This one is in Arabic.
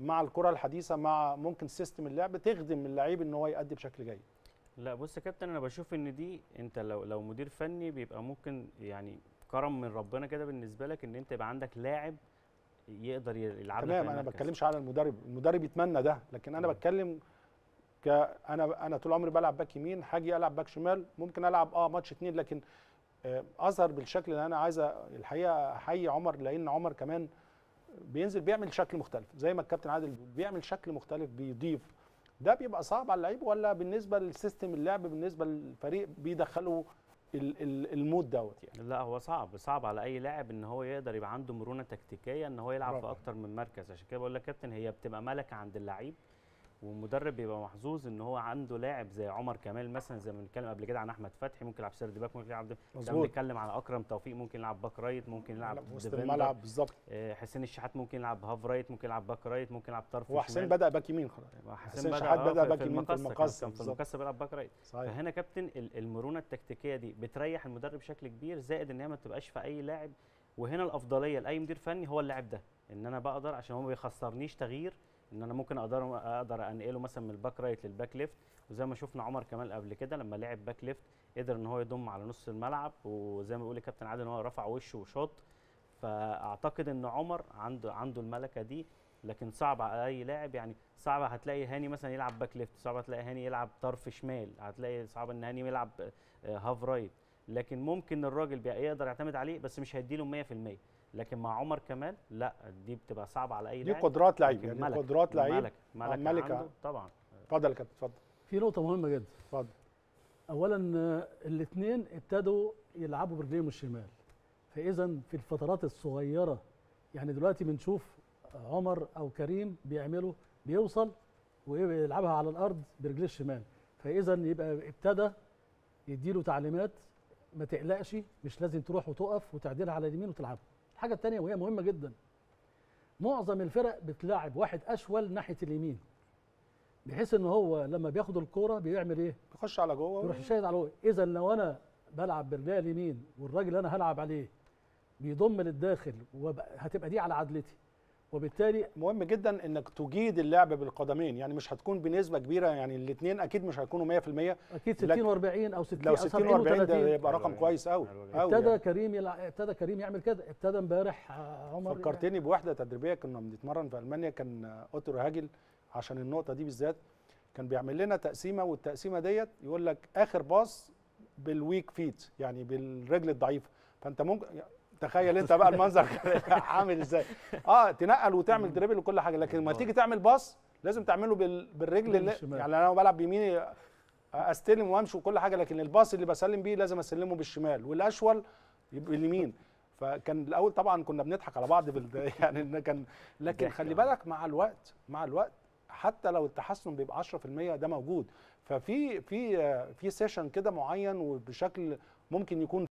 مع الكره الحديثه، مع ممكن سيستم اللعب تخدم اللعيب ان هو يأدي بشكل جيد. لا بص يا كابتن، انا بشوف ان دي انت لو مدير فني بيبقى ممكن يعني كرم من ربنا كده بالنسبه لك ان انت يبقى عندك لاعب يقدر يلعب لك تمام، انا ما المركز. بتكلمش على المدرب يتمنى ده، لكن انا بتكلم انا طول عمري بلعب باك يمين، هاجي العب باك شمال، ممكن العب ماتش 2، لكن اظهر بالشكل اللي انا عايزه. الحقيقه احيي عمر، لان عمر كمان بينزل بيعمل شكل مختلف زي ما الكابتن عادل بيقول، بيعمل شكل مختلف بيضيف. ده بيبقى صعب على اللعيب، ولا بالنسبه للسيستم اللعب بالنسبه للفريق بيدخلوا المود دوت يعني؟ لا هو صعب على اي لاعب ان هو يقدر يبقى عنده مرونه تكتيكيه ان هو يلعب في اكتر من مركز. عشان كده بقول لك يا كابتن، هي بتبقى ملكه عند اللعيب، والمدرب بيبقى محظوظ ان هو عنده لاعب زي عمر كمال مثلا، زي ما بنتكلم قبل كده عن احمد فتحي ممكن يلعب سيرد باك، ممكن يلعب بنتكلم على اكرم توفيق ممكن يلعب باك رايت، ممكن يلعب وسط الملعب بالظبط. حسين الشحات ممكن يلعب هاف رايت، ممكن يلعب باك رايت، ممكن يلعب طرف شمال. وحسين بدا باك يمين خلاص. حسين الشحات بدا باك في يمين في المقصه، كان في المقصه بيلعب باك رايت. صحيح. فهنا كابتن المرونه التكتيكيه دي بتريح المدرب بشكل كبير، زائد ان هي ما تبقاش في اي لاعب. وهنا الافضليه لاي مدير فني هو اللاعب ده، ان انا بقدر عشان هو ما بيخسرنيش تغيير، ان انا ممكن اقدر انقله مثلا من الباك رايت للباك ليفت. وزي ما شفنا عمر كمال قبل كده لما لعب باك ليفت قدر ان هو يضم على نص الملعب، وزي ما بيقول الكابتن عادل ان هو رفع وشه وشاط. فاعتقد ان عمر عنده الملكه دي، لكن صعب على اي لاعب. يعني صعب هتلاقي هاني مثلا يلعب باك ليفت، صعب هتلاقي هاني يلعب طرف شمال، هتلاقي صعب ان هاني يلعب هاف رايت. لكن ممكن الراجل يقدر يعتمد عليه، بس مش هيديله 100%. لكن مع عمر كمال لا، دي بتبقى صعبه على اي دي لاعب. قدرات لعيب، يعني قدرات لعيب، ملكه عنده طبعا. اتفضل يا كابتن اتفضل. في نقطه مهمه جدا. اتفضل. اولا الاثنين ابتدوا يلعبوا برجليهم الشمال، فاذا في الفترات الصغيره يعني دلوقتي بنشوف عمر او كريم بيوصل ويلعبها على الارض برجليه الشمال، فاذا يبقى ابتدى يديله تعليمات ما تقلقش، مش لازم تروح وتقف وتعدلها على اليمين وتلعبها. الحاجه الثانيه وهي مهمه جدا، معظم الفرق بتلاعب واحد اشول ناحيه اليمين، بحيث ان هو لما بياخد الكوره بيعمل ايه؟ بيخش على جوه، يروح يشيد على جوه. اذا لو انا بلعب برجلي اليمين والراجل اللي انا هلعب عليه بيضم للداخل، وهتبقى دي على عدلتي، وبالتالي مهم جدا انك تجيد اللعب بالقدمين. يعني مش هتكون بنسبه كبيره، يعني الاثنين اكيد مش هيكونوا 100%، اكيد 60 و40 او 60 لو 60 و40 ده يبقى رقم كويس قوي. ابتدى كريم يعمل كده، ابتدى امبارح عمر. فكرتني بوحده تدريبيه كنا بنتمرن في المانيا، كان اوتو هاجل عشان النقطه دي بالذات كان بيعمل لنا تقسيمه، والتقسيمه ديت يقول لك اخر باص بالويك فيت، يعني بالرجل الضعيفه. فانت ممكن تخيل انت بقى المنظر عامل ازاي، تنقل وتعمل دريبل وكل حاجه، لكن لما تيجي تعمل باص لازم تعمله بالرجل يعني انا بلعب بيميني استلم وامشي وكل حاجه، لكن الباص اللي بسلم بيه لازم اسلمه بالشمال، والاشول باليمين. فكان الاول طبعا كنا بنضحك على بعض يعني كان، لكن خلي بالك مع الوقت حتى لو التحسن بيبقى 10% ده موجود. ففي سيشن كده معين وبشكل ممكن يكون